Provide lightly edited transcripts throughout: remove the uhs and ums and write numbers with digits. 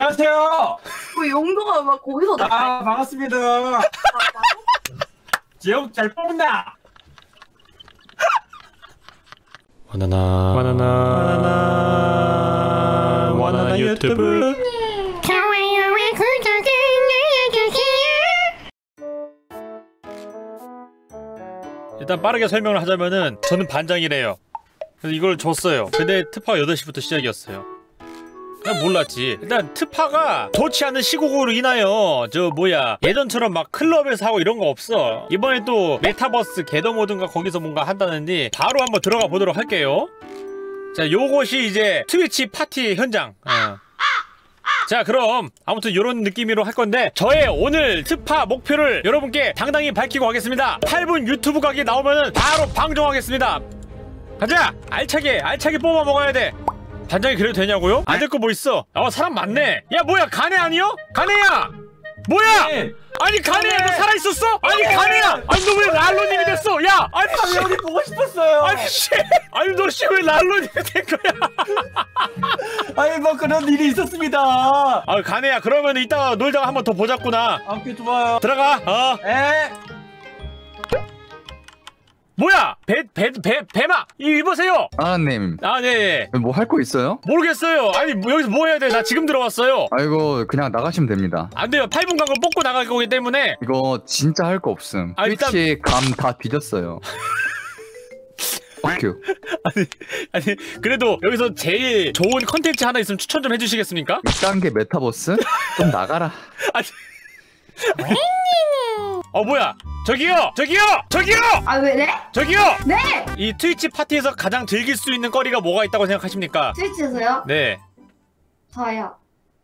안녕하세요. 그 용도가 막 거기서 나. 반갑습니다. 지역 잘 뽑는다. 바나나 유튜브. 좋아요와 구독을 눌러주세요. 일단 빠르게 설명을 하자면은 저는 반장이래요. 그래서 이걸 줬어요. 근데 특파가 8시부터 시작이었어요. 그냥 몰랐지. 일단 특파가 좋지 않은 시국으로 인하여 예전처럼 막 클럽에서 하고 이런 거 없어. 이번에 또 메타버스 개더모든가 거기서 뭔가 한다는데 바로 한번 들어가 보도록 할게요. 자, 요것이 이제 트위치 파티 현장. 자, 그럼 아무튼 요런 느낌으로 할 건데 저의 오늘 특파 목표를 여러분께 당당히 밝히고 가겠습니다. 8분 유튜브 각이 나오면은 바로 방종하겠습니다. 가자! 알차게 뽑아 먹어야 돼. 반장이 그래도 되냐고요? 안 될 거 뭐 있어? 사람 많네. 야, 뭐야, 가네 아니요? 가네야! 뭐야! 네. 아니, 가네야, 너 살아있었어? 아니, 가네야! 아니, 너 왜 랄로님이 됐어? 야! 아니, 씨! 여기 보고 싶었어요. 아니, 씨! 아니, 너 씨, 왜 랄로님이 된 거야? 아니 뭐 그런 일이 있었습니다. 가네야, 그러면 이따가 놀다가 한번 더 보자꾸나. 오케이, 좋아요. 들어가. 에. 뭐야! 배마! 이보세요! 아님 네. 뭐 할 거 있어요? 모르겠어요. 아니, 여기서 뭐 해야 돼? 나 지금 들어왔어요. 아이고 그냥 나가시면 됩니다. 안 돼요. 8분 간거 뽑고 나갈 거기 때문에. 이거 진짜 할 거 없음. 일단... 트위치 감 다 뒤졌어요. 큐. 아니 그래도 여기서 제일 좋은 컨텐츠 하나 있으면 추천 좀 해주시겠습니까? 1단계 메타버스? 좀 나가라. 아니 뭐야? 저기요! 아 왜 네? 저기요! 네! 이 트위치 파티에서 가장 즐길 수 있는 거리가 뭐가 있다고 생각하십니까? 트위치에서요? 네. 저요.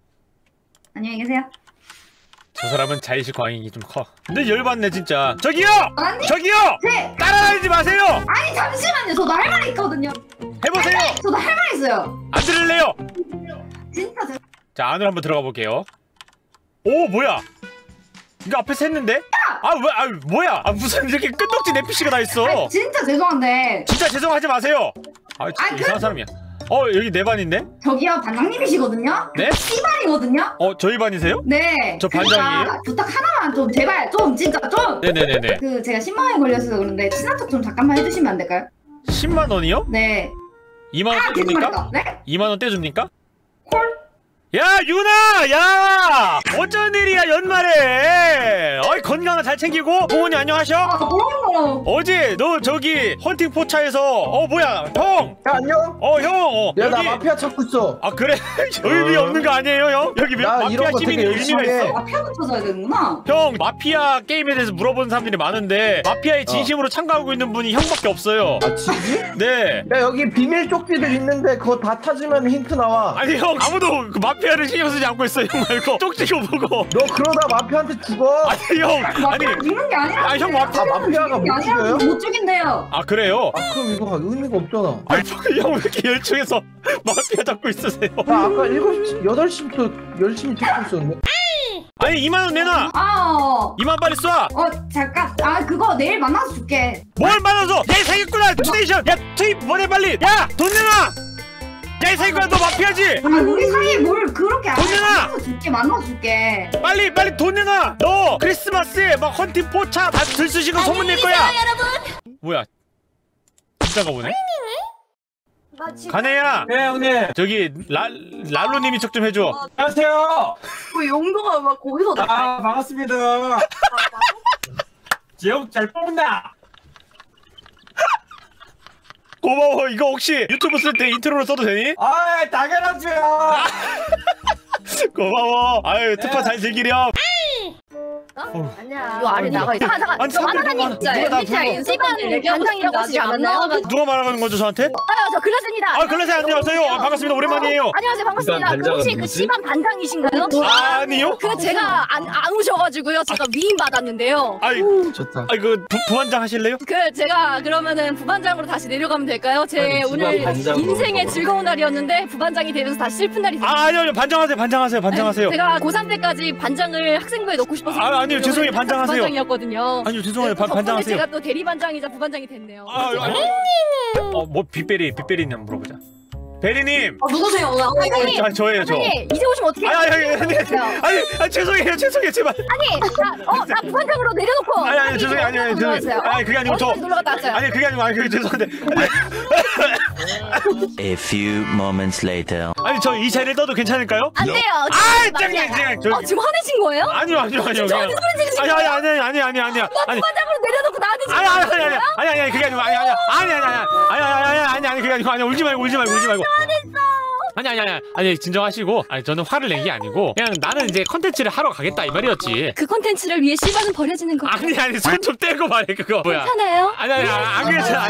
안녕히 계세요. 저 사람은 자의식 광익이 좀 커. 근데 열받네 진짜. 저기요! 아니? 저기요! 네! 따라다니지 마세요! 아니 잠시만요. 저도 할 말 있거든요. 해보세요! 저도 할 말 있어요. 안 들을래요? 진짜 제... 자, 안으로 한번 들어가 볼게요. 오, 뭐야? 이거 앞에서 했는데? 뭐야? 무슨 이렇게 끈덕지 NPC가 다 있어. 아니, 진짜 죄송한데 진짜 죄송하지 마세요. 진짜 이상한 사람이야. 여기 내 반인데? 저기요 반장님이시거든요? 네? C반이거든요? 저희 반이세요? 네. 저 반장이에요? 그러니까 부탁 하나만 좀 제발 좀 진짜 좀. 네네네네. 제가 10만원에 걸려서 그런데 친한 척 좀 잠깐만 해주시면 안 될까요? 10만 원이요? 네. 2만 원 떼줍니까? 죄송합니다. 네? 2만 원 떼줍니까? 콜? 야, 유나! 야! 어쩐 일이야, 연말에! 건강 잘 챙기고 부모님 안녕하셔? 뭐라는 어제 너 저기 헌팅 포차에서 뭐야, 형! 야, 안녕. 형! 야, 나 여기 마피아 찾고 있어. 그래? 의미 없는 거 아니에요, 형? 여기 나 마피아 이런 거 시민이 되게 의미가 열심히 해. 있어? 마피아도 찾아야 되는구나. 형, 마피아 게임에 대해서 물어보는 사람들이 많은데 마피아에 진심으로 참가하고 있는 분이 형밖에 없어요. 진지? 네. 야, 여기 비밀 쪽지들 있는데 그거 다 찾으면 힌트 나와. 아니, 형, 아무도 그 마피아를 신경 쓰지 않고 있어, 형 말고. 쪽지고 보고. 너 그러다 마피아한테 죽어. 아니, 형. 마피아 죽는 게 아니라. 형 마피아가 못 죽여요? 못 죽인대요. 그래요? 그럼 이거 의미가 없잖아. 형 왜 이렇게 열중해서 마피아 잡고 있으세요? 나 아까 7시, 8시부터 열심히 찾고 있었는데. 아니, 2만 원 내놔. 2만 빨리 쏴. 잠깐. 그거 내일 만나서 줄게. 뭘 받아서? 야, 이 사기꾼아, 투데이션. 야, 투입 보내 빨리. 야, 돈 내놔. 야, 이 사기꾼아, 너 마피아지? 우리 사이에 뭘 그렇게 돈 내놔. 만나서 줄게. 만나서 줄게. 빨리 돈 내놔. 너 크리스마스에 막 헌팅 포차 다 들쑤시고 소문 낼 거야. 뭐야? 진짜가 보네? 가네야. 네, 형님. 저기 랄로님이 척 좀 해줘. 안녕하세요. 그 용도가 막 거기서 나. 반갑습니다. 지역 잘 뽑는다. 고마워. 이거 혹시 유튜브 쓸 때 인트로로 써도 되니? 당연하죠. 고마워. 특파 잘 즐기렴. 아니야. 요 아래 나가 있어. 잠깐. 아니, 저 하나님 누가 나 MBTI C반 반장이라고 하시지 않았나요? 누가 말하는 거죠, 저한테? 저 글라스입니다. 글라세 안녕하세요. 반갑습니다. 오랜만이에요. 안녕하세요. 반갑습니다. 혹시 그 C반 반장이신가요? 아니요. 제가 안 오셔가지고요. 제가 위임 받았는데요. 좋다. 부반장 하실래요? 제가 그러면은 부반장으로 다시 내려가면 될까요? 오늘 인생의 즐거운 날이었는데 부반장이 되면서 다시 슬픈 날이 됐어요. 아니요. 반장하세요. 제가 고3 때까지 반장을 학생부에 넣고 싶어서 아니요. 죄송해요. 반장하세요. 부반장이었거든요. 아니요. 죄송해요. 반장하세요. 제가 또 대리반장이자 부반장이 됐네요. 뭐 빗베리 있냐면 물어보자. 베리님. 누구세요? 아 저예요 저. 아니 이제 오시면 어떻게? 아니 죄송해요 제발. 나 부반장으로 내려놓고. 아니 죄송해요 아니 그게 아니고 저. 놀러 갔다 왔어요. 아니 그게 아니고 그게 죄송한데. A few moments later. 아니 저 이 자리를 떠도 괜찮을까요? 안 돼요. 짱. 지금 화내신 거예요? 아니요. 아니야. 부반장으로 내려놓고 나한테 아니 그게 아니고 아니 그게 아니고 울지 말고 아니 진정하시고 저는 화를 낸 게 아니고 그냥 나는 이제 컨텐츠를 하러 가겠다 이 말이었지. 그 콘텐츠를 위해 씨발은 버려지는 거. 아니 손 좀 떼고 말해 그거 뭐야. 괜찮아요? 안 괜찮아.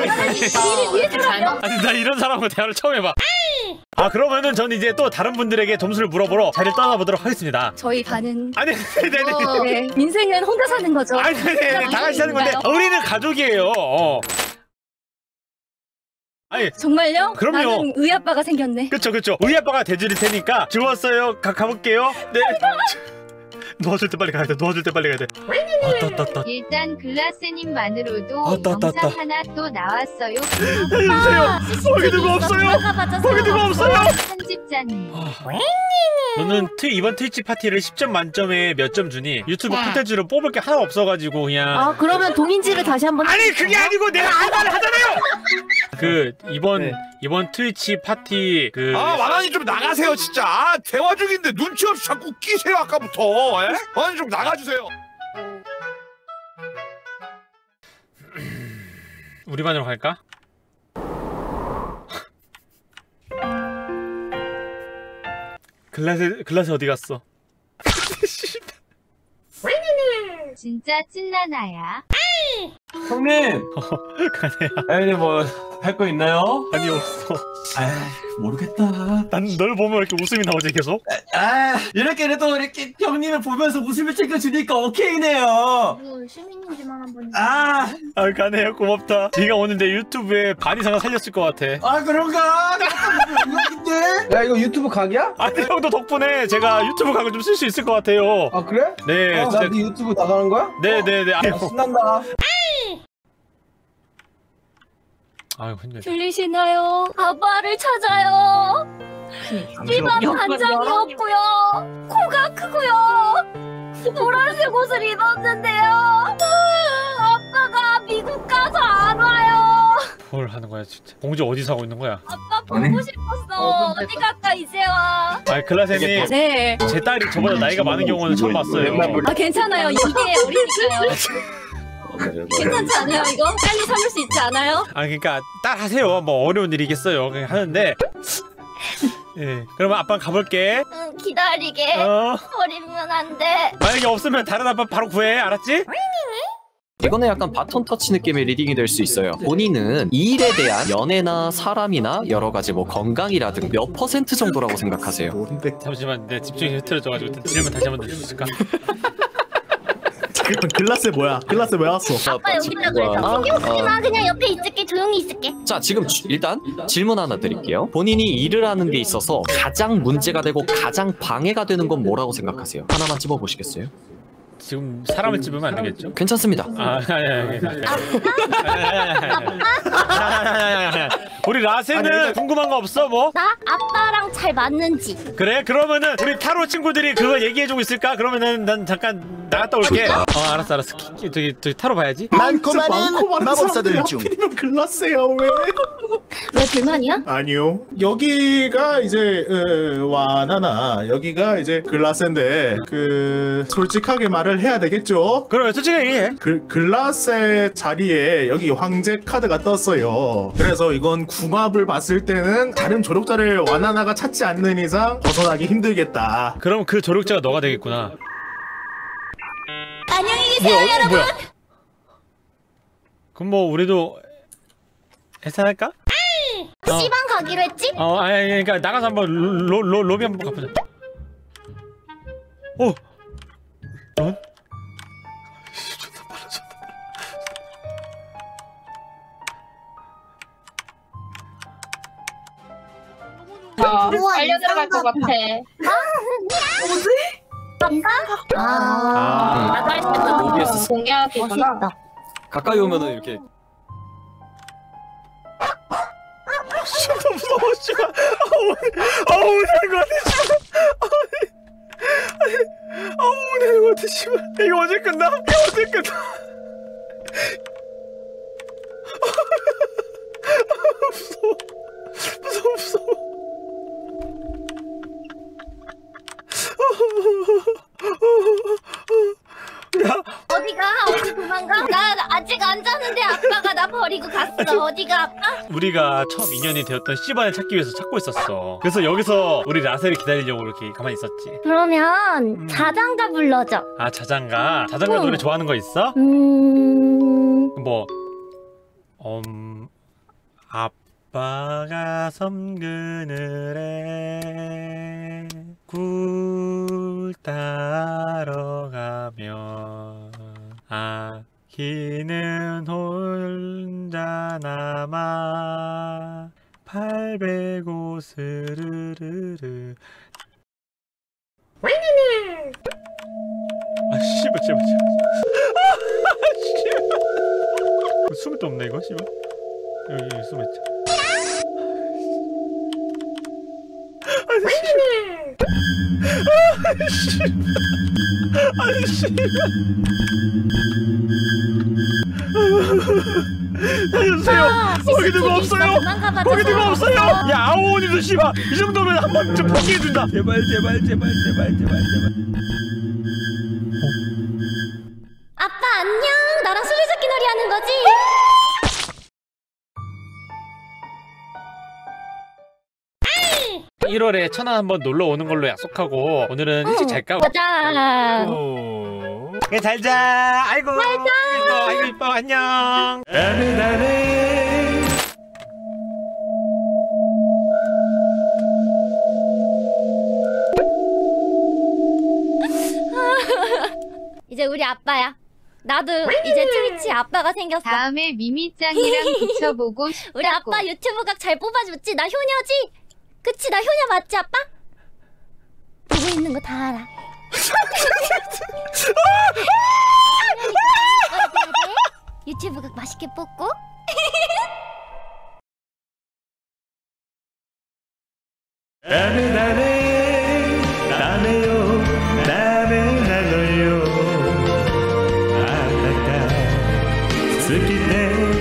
아니 나 이런 사람하고 대화를 처음 해봐. 그러면은 저는 이제 또 다른 분들에게 점수를 물어보러 자리를 떠나보도록 하겠습니다. 저희 반은 네. 인생은 혼자 사는 거죠. 다 같이 사는 건데 우리는 가족이에요. 아니 정말요? 그럼요. 나는 의아빠가 생겼네. 그쵸 우리 아빠가 대줄일 테니까 좋았어요. 가볼게요. 네. 놓아줄 때 빨리 가야 돼. 일단 글라스님만으로도 왔다. 영상 하나 또 나왔어요. 해주세요. 거기 누구 없어요. 편집자님. 너는 이번 트위치 파티를 10점 만점에 몇 점 주니? 유튜브 콘텐츠로 뽑을 게 하나 없어가지고 그냥. 그러면 동인지를 다시 한번. 아니 그게 아니고 내가 할 말을 하잖아요. 이번 트위치 파티 와나님 좀 나가세요 진짜. 대화 중인데 눈치 없이 자꾸 끼세요 아까부터. 와나님 좀 나가주세요. 우리 반으로 갈까? 글라스 어디 갔어? 진짜 찐나나야. 형님. 가네요. 아니 뭐 할 거 있나요? 아니 없어. 모르겠다. 난 널 보면 이렇게 웃음이 나오지 계속? 이렇게라도 이렇게 형님을 보면서 웃음을 챙겨주니까 오케이네요. 시민인지만 한번. 가네요. 고맙다. 네가 오늘 내 유튜브에 반 이상은 살렸을 것 같아. 그런가? 야 이거 유튜브 각이야? 아니 형도 덕분에 제가 유튜브 각을 좀 쓸 수 있을 것 같아요. 그래? 네. 나 네 유튜브 나가는 거야? 네네네. 신난다. 아유 힘들다. 들리시나요? 아빠를 찾아요. 씨발 반장이 없고요. 코가 크고요. 노란색 옷을 입었는데요. 아빠가 미국 가서 안 와요. 뭘 하는 거야 진짜. 공주 어디서 하고 있는 거야? 아빠 보고 싶었어. 어디 갈까 이제 와. 글라세님. 네. 제 딸이 저보다 나이가 많은 경우는 처음 봤어요. 괜찮아요. 이게 어리니까요. 괜찮지 않아요 이거? 빨리 삼을 수 있지 않아요? 그러니까 딸 하세요. 뭐 어려운 일이겠어요. 그냥 하는데. 예. 그러면 아빠 가볼게. 응, 기다리게. 버리면 안 돼. 만약에 없으면 다른 아빠 바로 구해. 알았지? 이거는 약간 바톤 터치 느낌의 리딩이 될 수 있어요. 본인은 이 일에 대한 연애나 사람이나 여러가지 뭐 건강이라든 몇 % 정도라고 생각하세요? 잠시만 내 집중이 흐트러져가지고 질문 다시 한번 드릴까? 글라스 뭐야? 글라스 왜 왔어? 아빠 여기 있다 그래서. 신경 쓰지 마. 그냥 옆에 있을게. 조용히 있을게. 자, 지금 일단 질문 하나 드릴게요. 본인이 일을 하는 데 있어서 가장 문제가 되고 가장 방해가 되는 건 뭐라고 생각하세요? 하나만 찝어보시겠어요? 지금 사람을 찝으면 안 되겠죠? 괜찮습니다. 우리 라세는 궁금한 거 없어 뭐? 나 아빠랑 잘 맞는지. 그래? 그러면은 우리 타로 친구들이 그거 얘기해주고 있을까? 그러면은 난 잠깐 나갔다 올게. 알았어. 저기 타로 봐야지. 많고 많은 마법사들 중 글라스예요. 왜 불만이야? 아니요. 여기가 이제 와나나 여기가 이제 글라스인데 솔직하게 말을 해야 되겠죠? 그래 솔직하게 얘기해. 글라스의 자리에 여기 황제 카드가 떴어요. 그래서 이건 궁합을 봤을 때는 다른 조력자를 와나나가 찾지 않는 이상 벗어나기 힘들겠다. 그럼 그 조력자가 너가 되겠구나. 안녕히 계세요 여러분. 뭐야? 그럼 뭐 우리도 해산할까? 시방 가기로 했지? 아니 그러니까 나가서 한번 로비 한번 가보자. 넌? 우와, 알려들어갈 것 같아. 뭐지? 나갈 때부터 공개하겠구나. 가까이 오면은 이렇게 진짜 무서워. 씨발. 되는 것 같아, 씨발. 되는 것 같아, 씨발. 이거 언제 끝나? 무서워. 야, 어디 도망가? 나 아직 안 자는데 아빠가 나 버리고 갔어. 어디가 아빠? 우리가 처음 인연이 되었던 C반을 찾기 위해서 찾고 있었어. 그래서 여기서 우리 라셀을 기다리려고 이렇게 가만히 있었지. 그러면 자장가 불러줘. 아, 자장가 노래 좋아하는 거 있어? 뭐 아빠가 섬 그늘에 굴 따러 가면 아기는 혼자 남아 805 스르르르. 아, 씨발, 제발. 씨발. 숨을 데 없네, 이거, 씨발. 여기 숨어있자. 아니, 씨발. 살려주세요. 거기 누가 없어요. 거기 누가 없어요. 야, 아오니도 씨발. 이 정도면 한 번 좀 포기해준다. 제발. 아빠 안녕. 나랑 술래잡기 놀이 하는 거지? 1월에 천안 한번 놀러 오는 걸로 약속하고 오늘은 일찍 잘까? 가자. 그래, 잘자. 아이고 이뻐 안녕. 이제 우리 아빠야. 나도 이제 트위치 아빠가 생겼어. 다음에 미미짱이랑 붙여보고 싶다고. 우리 아빠 유튜브 각 잘 뽑아줬지? 나 효녀지? 그치? 나 효녀 맞지 아빠? 보고 있는 거 다 알아. 유튜브 각 맛있게 뽑고. 나네요. 好きで